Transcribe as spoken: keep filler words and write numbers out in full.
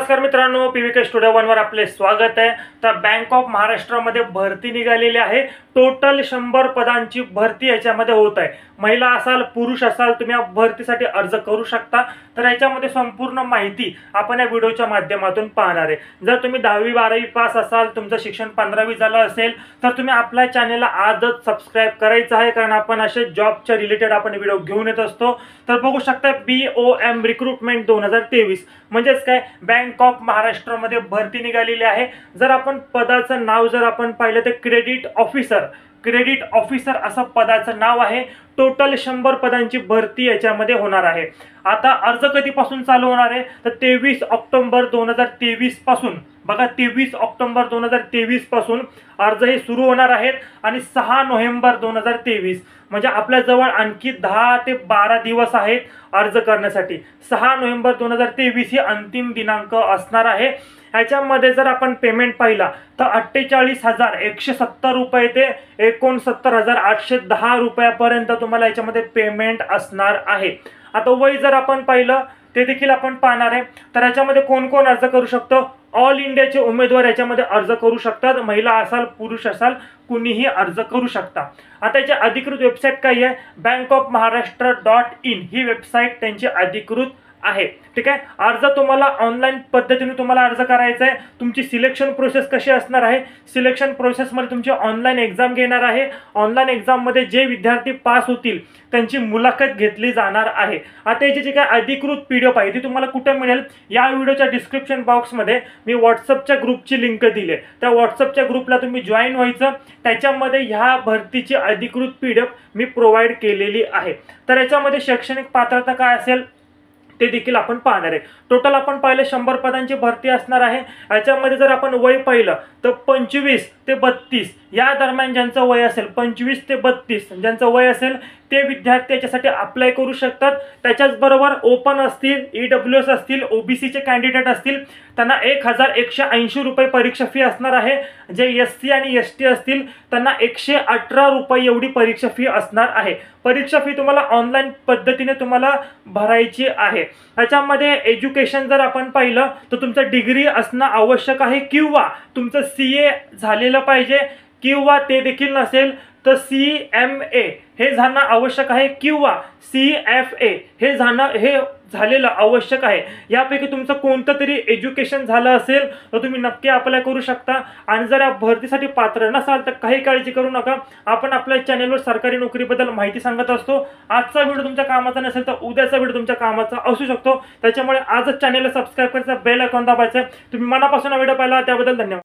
नमस्कार मित्रांनो, पीव्हीके studio one वर आपले स्वागत आहे। तर बँक ऑफ महाराष्ट्रामध्ये भरती निघालेली आहे। टोटल शंभर पदांची भरती याच्यामध्ये होत आहे। महिला असाल पुरुष असाल तुम्ही या भरतीसाठी अर्ज करू शकता। तर याच्यामध्ये संपूर्ण माहिती आपण या व्हिडिओच्या माध्यमातून पाहणार आहे। जर तुम्ही दहावी बारावी पास असाल, तुमचं शिक्षण पंधरावी झालं असेल तर तुम्ही आपल्या चॅनलला आजच सबस्क्राइब करायचं आहे, कारण आपण असे जॉबच्या रिलेटेड आपण व्हिडिओ घेऊन येत असतो। तर बघू शकता बी ओ एम रिक्रुटमेंट दोन हजार तेवीस म्हणजेच काय बँक ऑफ महाराष्ट्रामध्ये भरती निघालेली आहे। जर आपण पदाचं नाव जर आपण पाहिलं तर क्रेडिट ऑफिसर क्रेडिट ऑफिसर असं पदाचं नाव आहे। टोटल शंभर पदांची भरती याच्यामध्ये होणार आहे। आता अर्ज कधीपासून चालू होणार आहे तर तेवीस ऑक्टोबर दोन हजार तेवीस पासून बघा तेवीस ऑक्टोबर दोन हजार तेवीस पासून अर्ज हे सुरू होणार आहेत आणि सहा नोव्हेंबर दोन हजार तेवीस म्हणजे आपल्या जवळ आणखी दहा ते बारा दिवस आहेत अर्ज करण्यासाठी। सहा नोव्हेंबर दोन हजार तेवीस ही अंतिम दिनांक असणार आहे। ह्याच्यामध्ये जर आपण पेमेंट पाहिला तर अठ्ठेचाळीस हजार एकशे सत्तर रुपये ते एकोणसत्तर हजार आठशे दहा रुपयापर्यंत तुम्हाला याच्यामध्ये पेमेंट असणार आहे। आता वय जर आपण पाहिलं ते देखील आपण पाहणार आहे। तर याच्यामध्ये कोण कोण अर्ज करू शकतो? ऑल इंडियाचे उमेदवार याच्यामध्ये अर्ज करू शकतात। महिला असाल पुरुष असाल कुणीही अर्ज करू शकता। आता याची अधिकृत वेबसाईट काय आहे? Bank of Maharashtra dot in ही वेबसाईट त्यांची अधिकृत आहे। ठीक आहे, अर्ज तुम्हाला ऑनलाईन पद्धतीने तुम्हाला अर्ज करायचा आहे। तुमची सिलेक्शन प्रोसेस कशी असणार आहे? सिलेक्शन प्रोसेसमध्ये तुमची ऑनलाईन एक्झाम घेणार आहे। ऑनलाईन एक्झाममध्ये जे विद्यार्थी पास होतील त्यांची मुलाखत घेतली जाणार आहे। आता याची जी काय अधिकृत पीडीएफ आहे ती तुम्हाला कुठे मिळेल? या व्हिडिओच्या डिस्क्रिप्शन बॉक्समध्ये मी व्हॉट्सअपच्या ग्रुपची लिंक दिली आहे। त्या व्हॉट्सअपच्या ग्रुपला तुम्ही जॉईन व्हायचं। त्याच्यामध्ये ह्या भरतीची अधिकृत पीडीएफ मी प्रोव्हाइड केलेली आहे। तर याच्यामध्ये शैक्षणिक पात्रता काय असेल ते देखील आपण पाहणार आहे। टोटल आपण पाहिलं शंभर पदांची भरती असणार आहे। याच्यामध्ये जर आपण वय पाहिलं तर पंचवीस ते बत्तीस या दरम्यान ज्यांचं वय असेल पंचवीस ते बत्तीस ज्यांचं वय असेल ते विद्यार्थी याच्यासाठी अप्लाय करू शकतात। त्याच्याचबरोबर ओपन असतील, ई डब्ल्यू एस असतील, ओबीसीचे कॅन्डिडेट असतील त्यांना एक हजार एकशे ऐंशी रुपये परीक्षा फी असणार आहे। जे एस सी आणि एस टी असतील त्यांना एकशे अठरा रुपये एवढी परीक्षा फी असणार आहे। परीक्षा फी तुम्हाला ऑनलाईन पद्धतीने तुम्हाला भरायची आहे। याच्यामध्ये एज्युकेशन जर आपण पाहिलं तर तुमचं डिग्री असणं आवश्यक आहे किंवा तुमचं सी ए झालेलं पाहिजे, किंवा ते देखील नसेल तर सी एम ए हे जाणं आवश्यक आहे किंवा सी एफ ए हे जाणं हे झालेलं आवश्यक आहे। यापैकी तुमचं कोणतं तरी एज्युकेशन झालं असेल तर तुम्ही नक्की अप्लाय करू शकता। आणि जर या भरतीसाठी पात्र नसाल तर काही काळजी करू नका, आपण आपल्या चॅनलवर सरकारी नोकरीबद्दल माहिती सांगत असतो। आजचा व्हिडिओ तुमच्या कामाचा नसेल तर उद्याचा व्हिडिओ तुमच्या कामाचा असू शकतो। त्याच्यामुळे आजच चॅनलला सबस्क्राइब करायचं, बेल आयकॉन दाबायचं। तुम्ही मनापासून व्हिडिओ पाहिला त्याबद्दल धन्यवाद।